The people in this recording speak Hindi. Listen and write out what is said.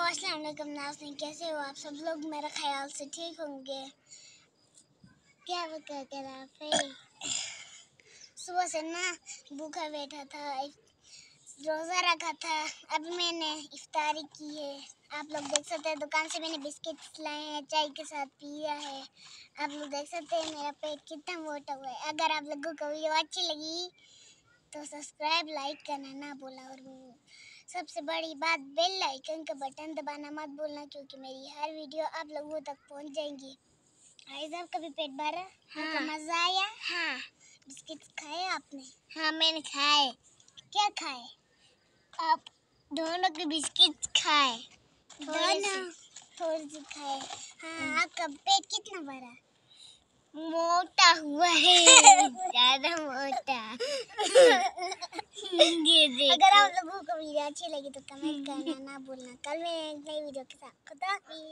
अस्सलाम वालेकुम नाज़रीन, कैसे हो आप सब लोग? मेरा ख्याल से ठीक होंगे। क्या कर रहा फिर? सुबह से ना भूखा बैठा था, रोज़ा रखा था। अभी मैंने इफ्तारी की है। आप लोग देख सकते हैं दुकान से मैंने बिस्किट्स लाए हैं, चाय के साथ पिया है। आप लोग देख सकते हैं मेरा पेट कितना मोटा हुआ है। अगर आप लोगों को वीडियो अच्छी लगी तो सब्सक्राइब लाइक करना ना भूलना, और सबसे बड़ी बात बेल आइकन का बटन दबाना मत भूलना, क्योंकि मेरी हर वीडियो आप लोगों तक पहुंच जाएंगी। आइज़ आपका भी पेट भरा? हाँ। मज़ा आया? हाँ। बिस्किट खाए आपने? हाँ मैंने खाए। क्या खाए? आप दोनों के बिस्किट खाए? दोनों थोड़े से खाए। हाँ। आपका पेट कितना भरा? मोटा हुआ है। ज़्यादा मोटा। अगर आप लोगों को वीडियो अच्छी लगी तो कमेंट करना ना भूलना। कल मैं एक नई वीडियो के साथ खुदा हाफिज़।